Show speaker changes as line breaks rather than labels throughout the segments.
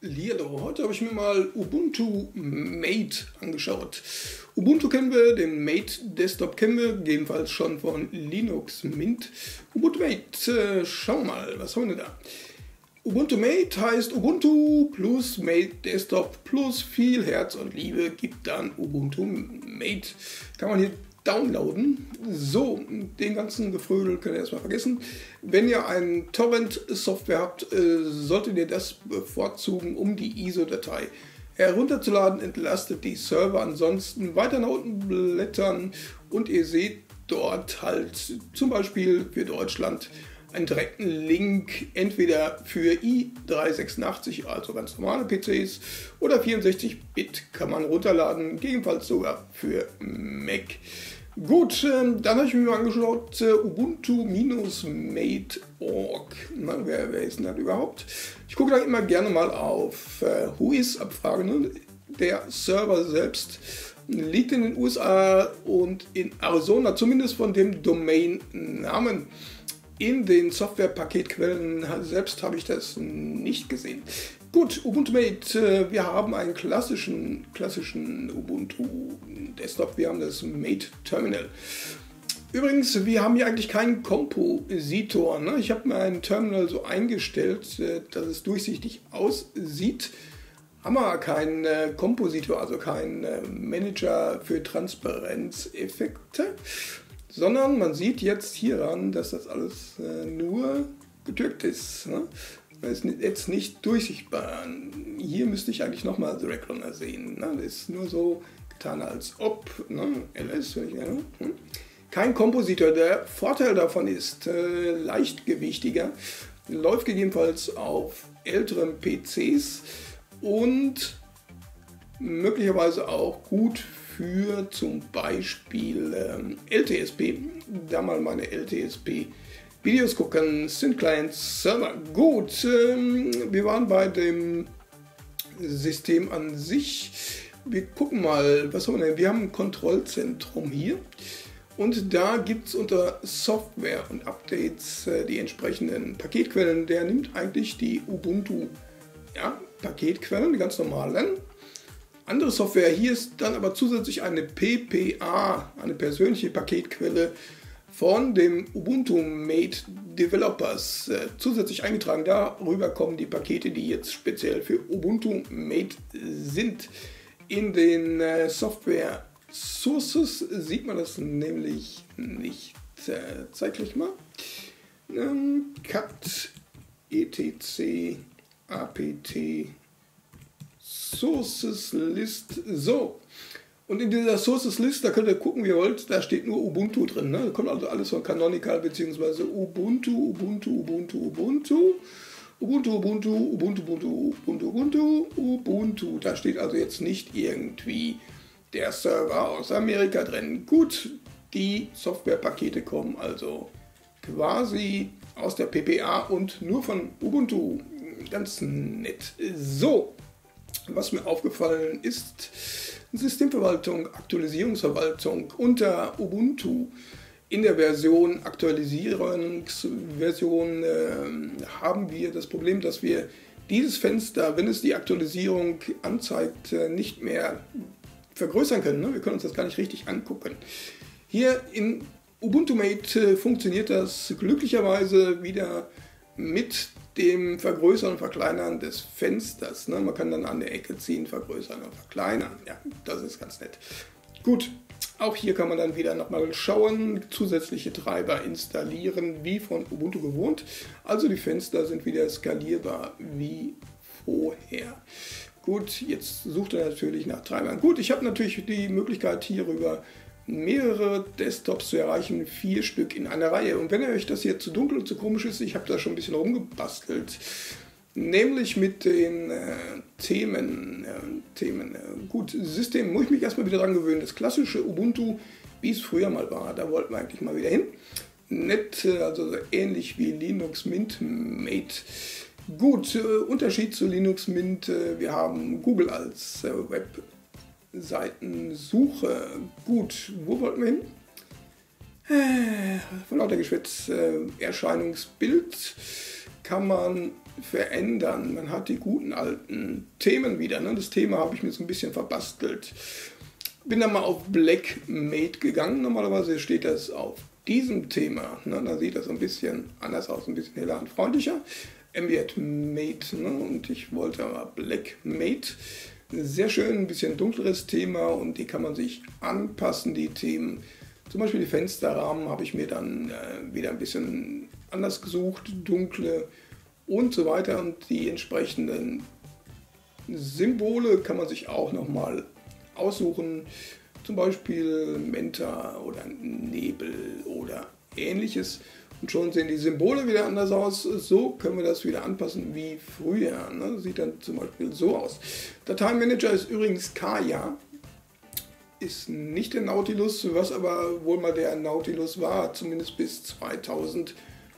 Hallihallo, heute habe ich mir mal Ubuntu Mate angeschaut. Ubuntu kennen wir, den Mate Desktop kennen wir, jedenfalls schon von Linux Mint. Ubuntu Mate, schauen wir mal, was haben wir denn da? Ubuntu Mate heißt Ubuntu plus Mate Desktop plus viel Herz und Liebe gibt dann Ubuntu Mate. Kann man hier downloaden. So, den ganzen Gefrödel könnt ihr erstmal vergessen. Wenn ihr ein Torrent-Software habt, solltet ihr das bevorzugen, um die ISO-Datei herunterzuladen. Entlastet die Server, ansonsten weiter nach unten blättern und ihr seht dort halt zum Beispiel für Deutschland einen direkten Link, entweder für i386, also ganz normale PCs, oder 64-Bit kann man runterladen, gegebenenfalls sogar für Mac. Gut, dann habe ich mir mal angeschaut, Ubuntu-Mate.org. Wer ist denn das überhaupt? Ich gucke da immer gerne mal auf Whois-Abfrage. Ne? Der Server selbst liegt in den USA und in Arizona, zumindest von dem Domainnamen. In den Software-Paketquellen selbst habe ich das nicht gesehen. Gut, Ubuntu Mate, wir haben einen klassischen Ubuntu Desktop, wir haben das Mate Terminal. Übrigens, wir haben hier eigentlich keinen Kompositor. Ne? Ich habe mir ein Terminal so eingestellt, dass es durchsichtig aussieht. Haben wir keinen Kompositor, also keinen Manager für Transparenzeffekte, sondern man sieht jetzt hieran, dass das alles nur getürkt ist. Ne? Das ist jetzt nicht durchsichtbar. Hier müsste ich eigentlich nochmal The Recliner sehen. Ne? Das ist nur so getan als ob. Ne? LS, kein Kompositor. Der Vorteil davon ist leichtgewichtiger, läuft gegebenenfalls auf älteren PCs und möglicherweise auch gut für zum Beispiel LTSP. Da mal meine LTSP Videos gucken, sind Clients Server. Gut, wir waren bei dem System an sich. Wir gucken mal, was haben wir denn? Wir haben ein Kontrollzentrum hier und da gibt es unter Software und Updates die entsprechenden Paketquellen. Der nimmt eigentlich die Ubuntu Paketquellen, die ganz normalen. Andere Software, hier ist dann aber zusätzlich eine PPA, eine persönliche Paketquelle von dem Ubuntu Mate Developers zusätzlich eingetragen. Darüber kommen die Pakete, die jetzt speziell für Ubuntu Mate sind. In den Software Sources sieht man das nämlich nicht. Zeitlich mal. cat etc apt Sources List. So. Und in dieser Sources List, da könnt ihr gucken, wie ihr wollt, da steht nur Ubuntu drin. Ne? Da kommt also alles von Canonical bzw. Ubuntu. Da steht also jetzt nicht irgendwie der Server aus Amerika drin. Gut, die Softwarepakete kommen also quasi aus der PPA und nur von Ubuntu. Ganz nett. So, was mir aufgefallen ist, Systemverwaltung, Aktualisierungsverwaltung unter Ubuntu in der Aktualisierungsversion haben wir das Problem, dass wir dieses Fenster, wenn es die Aktualisierung anzeigt, nicht mehr vergrößern können. Ne? Wir können uns das gar nicht richtig angucken. Hier in Ubuntu Mate funktioniert das glücklicherweise wieder mit dem Vergrößern und Verkleinern des Fensters. Ne? Man kann dann an der Ecke ziehen, vergrößern und verkleinern. Ja, das ist ganz nett. Gut, auch hier kann man dann wieder nochmal schauen, zusätzliche Treiber installieren, wie von Ubuntu gewohnt. Also die Fenster sind wieder skalierbar wie vorher. Gut, jetzt sucht er natürlich nach Treibern. Gut, ich habe natürlich die Möglichkeit hierüber mehrere Desktops zu erreichen, 4 Stück in einer Reihe. Und wenn euch das hier zu dunkel und zu komisch ist, ich habe da schon ein bisschen rumgebastelt, nämlich mit den Themen. Gut, System muss ich mich erstmal wieder dran gewöhnen. Das klassische Ubuntu, wie es früher mal war, da wollten wir eigentlich mal wieder hin. Nett, also ähnlich wie Linux Mint Mate. Gut, Unterschied zu Linux Mint, wir haben Google als Webseitensuche. Gut, wo wollten wir hin? Von lauter Geschwätz, Erscheinungsbild kann man verändern. Man hat die guten alten Themen wieder. Ne? Das Thema habe ich mir so ein bisschen verbastelt. Bin dann mal auf Blackmate gegangen. Normalerweise steht das auf diesem Thema. Ne? Da sieht das ein bisschen anders aus, ein bisschen heller und freundlicher. Ambient Mate, ne? Und ich wollte aber Blackmate. Sehr schön, ein bisschen dunkleres Thema und die kann man sich anpassen, die Themen. Zum Beispiel die Fensterrahmen habe ich mir dann wieder ein bisschen anders gesucht, dunkle und so weiter. Und die entsprechenden Symbole kann man sich auch nochmal aussuchen. Zum Beispiel Menta oder Nebel oder ähnliches. Und schon sehen die Symbole wieder anders aus. So können wir das wieder anpassen wie früher. Ne? Sieht dann zum Beispiel so aus. Dateimanager ist übrigens Kaya. Ist nicht der Nautilus, was aber wohl mal der Nautilus war, zumindest bis 2009.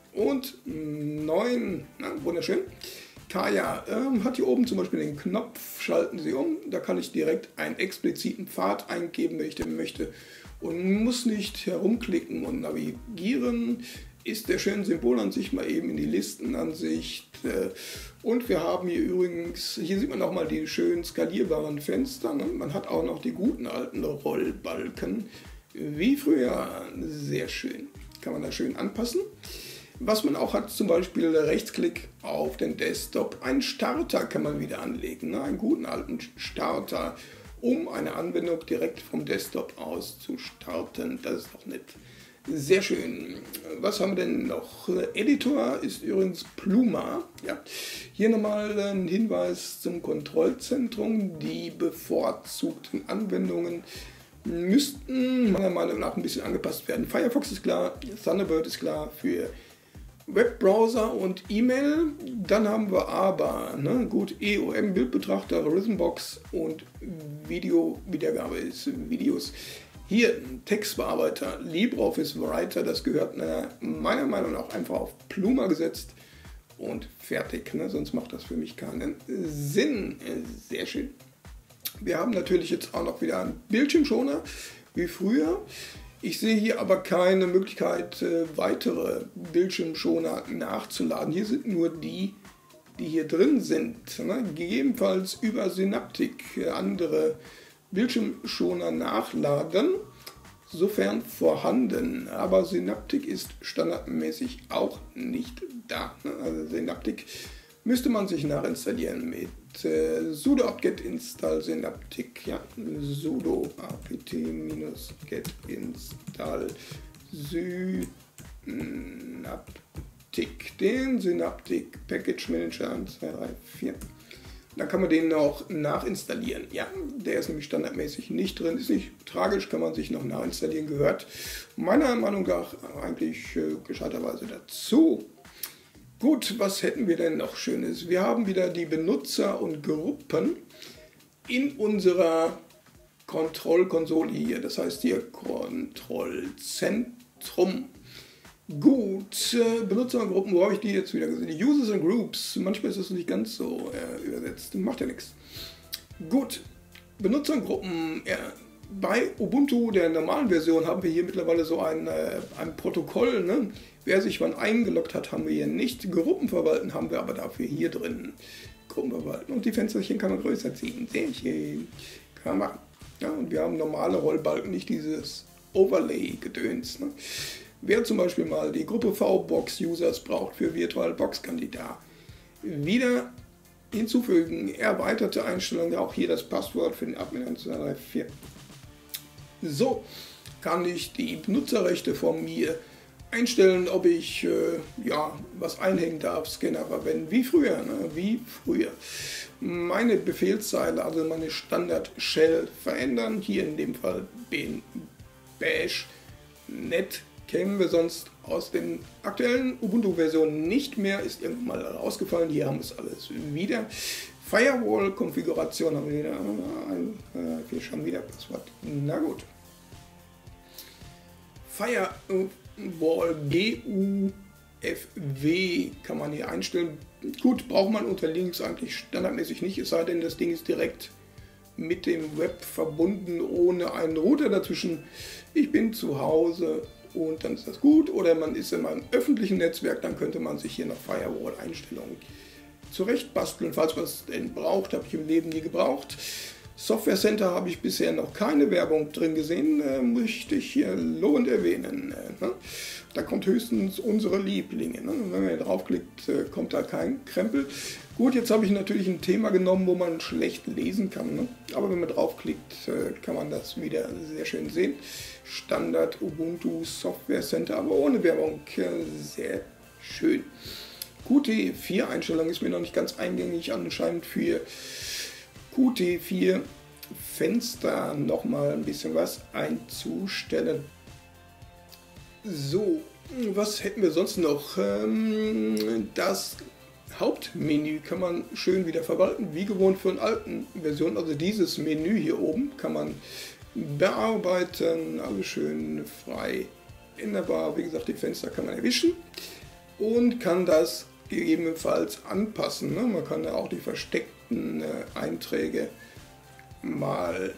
Na, wunderschön. Kaya hat hier oben zum Beispiel den Knopf, schalten Sie um. Da kann ich direkt einen expliziten Pfad eingeben, wenn ich den möchte. Und muss nicht herumklicken und navigieren. Ist der schöne Symbolansicht mal eben in die Listenansicht. Und wir haben hier übrigens, hier sieht man auch mal die schön skalierbaren Fenster. Ne? Man hat auch noch die guten alten Rollbalken, wie früher. Sehr schön. Kann man da schön anpassen. Was man auch hat, zum Beispiel Rechtsklick auf den Desktop. Einen Starter kann man wieder anlegen, ne? Einen guten alten Starter, um eine Anwendung direkt vom Desktop aus zu starten. Das ist doch nett. Sehr schön. Was haben wir denn noch? Editor ist übrigens Pluma. Ja. Hier nochmal ein Hinweis zum Kontrollzentrum. Die bevorzugten Anwendungen müssten meiner Meinung nach ein bisschen angepasst werden. Firefox ist klar, Thunderbird ist klar für Webbrowser und E-Mail. Dann haben wir aber, ne, gut, EOM, Bildbetrachter, Rhythmbox und Videowiedergabe ist Videos. Hier Textbearbeiter, LibreOffice Writer, das gehört meiner Meinung nach einfach auf Pluma gesetzt und fertig. Ne? Sonst macht das für mich keinen Sinn. Sehr schön. Wir haben natürlich jetzt auch noch wieder einen Bildschirmschoner, wie früher. Ich sehe hier aber keine Möglichkeit, weitere Bildschirmschoner nachzuladen. Hier sind nur die hier drin sind. Ne? Gegebenenfalls über Synaptic andere Bildschirmschoner nachladen, sofern vorhanden. Aber Synaptic ist standardmäßig auch nicht da. Ne? Also Synaptic müsste man sich nachinstallieren mit sudo apt-get install Synaptic. Ja, sudo apt-get install Synaptic. Den Synaptic Package Manager 1, 2, 3, 4. Dann kann man den auch nachinstallieren. Ja, der ist nämlich standardmäßig nicht drin. Ist nicht tragisch, kann man sich noch nachinstallieren. Gehört meiner Meinung nach eigentlich gescheiterweise dazu. Gut, was hätten wir denn noch Schönes? Wir haben wieder die Benutzer und Gruppen in unserer Kontrollkonsole hier. Das heißt hier Kontrollzentrum. Gut, Benutzergruppen, wo habe ich die jetzt wieder gesehen? Die Users and Groups, manchmal ist das nicht ganz so übersetzt, macht ja nichts. Gut, Benutzergruppen, bei Ubuntu, der normalen Version, haben wir hier mittlerweile so ein Protokoll. Ne? Wer sich wann eingeloggt hat, haben wir hier nicht. Gruppen verwalten haben wir aber dafür hier drin. Gruppen verwalten und die Fensterchen kann man größer ziehen. Sehr schön, kann man machen. Ja, und wir haben normale Rollbalken, nicht dieses Overlay-Gedöns. Ne? Wer zum Beispiel mal die Gruppe VBox-Users braucht für VirtualBox, kann die da wieder hinzufügen. Erweiterte Einstellungen, auch hier das Passwort für den Admin 1, 2, 3, 4. So kann ich die Benutzerrechte von mir einstellen, ob ich was einhängen darf, Scanner verwenden, wie früher. Ne? Wie früher. Meine Befehlszeile, also meine Standard-Shell verändern. Hier in dem Fall bash net. Kennen wir sonst aus den aktuellen Ubuntu-Versionen nicht mehr, ist irgendwann mal rausgefallen. Hier haben wir es alles wieder. Firewall-Konfiguration haben wir wieder. Wir schon wieder Passwort. Na gut. Firewall GUFW kann man hier einstellen. Gut, braucht man unter Linux eigentlich standardmäßig nicht, es sei denn, das Ding ist direkt mit dem Web verbunden, ohne einen Router dazwischen. Ich bin zu Hause. Und dann ist das gut, oder man ist in einem öffentlichen Netzwerk, dann könnte man sich hier noch Firewall-Einstellungen zurecht basteln, falls man es denn braucht. Habe ich im Leben nie gebraucht. Software Center habe ich bisher noch keine Werbung drin gesehen, möchte ich hier lobend erwähnen. Ne? Da kommt höchstens unsere Lieblinge. Ne? Wenn man hier draufklickt, kommt da kein Krempel. Gut, jetzt habe ich natürlich ein Thema genommen, wo man schlecht lesen kann. Ne? Aber wenn man draufklickt, kann man das wieder sehr schön sehen. Standard Ubuntu Software Center, aber ohne Werbung. Sehr schön. Qt4-Einstellung ist mir noch nicht ganz eingängig, anscheinend für Qt4 Fenster nochmal ein bisschen was einzustellen. So, was hätten wir sonst noch? Das Hauptmenü kann man schön wieder verwalten, wie gewohnt für eine alten Version. Also dieses Menü hier oben kann man bearbeiten, alles schön frei änderbar. Wie gesagt, die Fenster kann man erwischen und kann das gegebenenfalls anpassen. Ne? Man kann ja auch die versteckten Einträge mal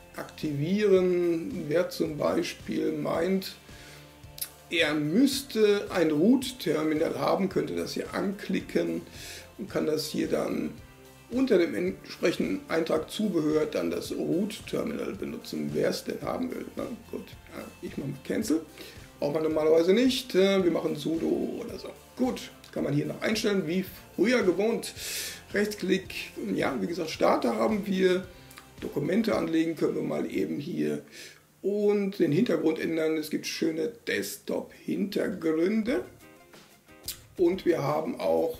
aktivieren. Wer zum Beispiel meint, er müsste ein Root-Terminal haben, könnte das hier anklicken und kann das hier dann unter dem entsprechenden Eintrag Zubehör dann das Root-Terminal benutzen, wer es denn haben will. Na gut, ja, ich mache mal Cancel. Braucht man normalerweise nicht. Wir machen sudo oder so. Gut, kann man hier noch einstellen, wie früher gewohnt. Rechtsklick, ja, wie gesagt, Starter haben wir. Dokumente anlegen können wir mal eben hier. Und den Hintergrund ändern. Es gibt schöne Desktop-Hintergründe. Und wir haben auch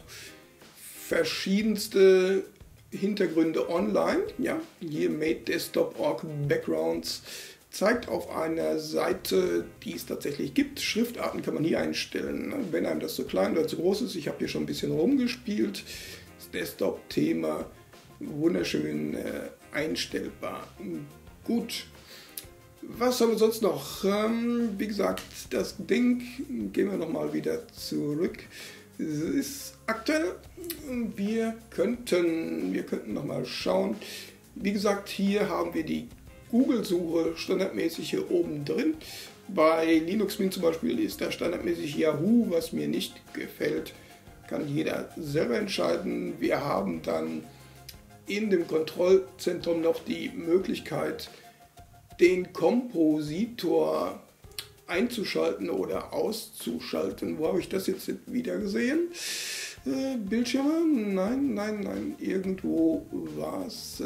verschiedenste Hintergründe online. Ja, hier Made Desktop Org Backgrounds zeigt auf einer Seite, die es tatsächlich gibt. Schriftarten kann man hier einstellen, wenn einem das zu klein oder zu groß ist. Ich habe hier schon ein bisschen rumgespielt. Das Desktop-Thema wunderschön einstellbar. Gut. Was haben wir sonst noch? Wie gesagt, das Ding, gehen wir nochmal wieder zurück, ist aktuell. Wir könnten nochmal schauen. Wie gesagt, hier haben wir die Google-Suche standardmäßig hier oben drin. Bei Linux Mint zum Beispiel ist da standardmäßig Yahoo, was mir nicht gefällt. Kann jeder selber entscheiden. Wir haben dann in dem Kontrollzentrum noch die Möglichkeit, den Kompositor einzuschalten oder auszuschalten. Wo habe ich das jetzt wieder gesehen? Bildschirme? Nein, irgendwo war es.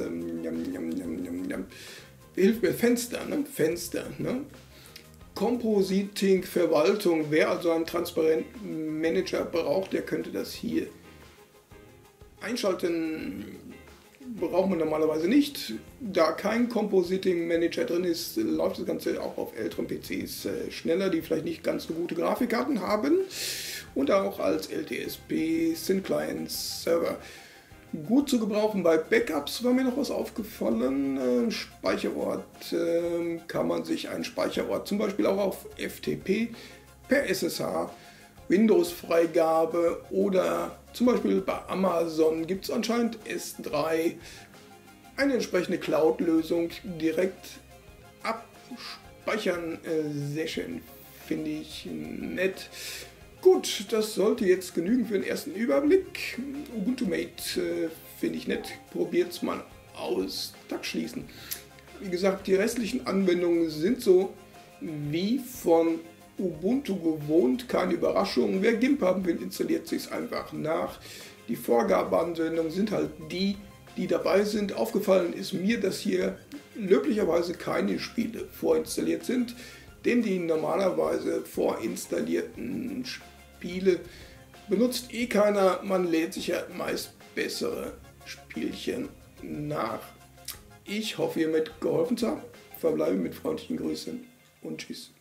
Hilft mir Fenster, ne? Fenster, ne? Compositing Verwaltung. Wer also einen transparenten Manager braucht, der könnte das hier einschalten. Braucht man normalerweise nicht. Da kein Compositing Manager drin ist, läuft das Ganze auch auf älteren PCs schneller, die vielleicht nicht ganz so gute Grafikkarten haben. Und auch als LTSP, Thin Client Server. Gut zu gebrauchen bei Backups, war mir noch was aufgefallen. Speicherort, kann man sich einen Speicherort zum Beispiel auch auf FTP per SSH, Windows-Freigabe oder zum Beispiel bei Amazon gibt es anscheinend S3, eine entsprechende Cloud-Lösung direkt abspeichern. Sehr schön, finde ich nett. Gut, das sollte jetzt genügen für den ersten Überblick. Ubuntu Mate finde ich nett, probiert es mal aus. Tag schließen. Wie gesagt, die restlichen Anwendungen sind so wie von Ubuntu gewohnt, keine Überraschung. Wer GIMP haben will, installiert sich es einfach nach. Die Vorgabeanwendungen sind halt die dabei sind. Aufgefallen ist mir, dass hier löblicherweise keine Spiele vorinstalliert sind, denn die normalerweise vorinstallierten Spiele benutzt eh keiner. Man lädt sich ja meist bessere Spielchen nach. Ich hoffe, hiermit geholfen zu haben. Verbleibe mit freundlichen Grüßen und tschüss.